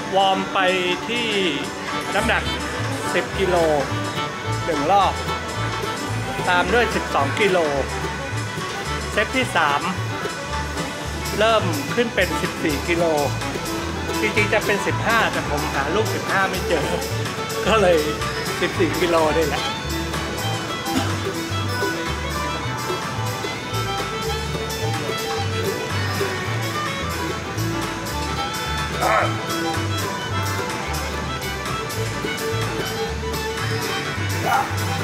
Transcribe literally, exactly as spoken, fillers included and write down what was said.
วอร์มไปที่น้ำหนักสิบกิโลหนึ่งรอบตามด้วยสิบสองกิโลเซตที่สามเริ่มขึ้นเป็นสิบสี่กิโลจริงๆจะเป็นสิบห้าแต่ผมหาลูกสิบห้าไม่เจอก็เลยสิบสี่กิโลนี่แหละอ่ะ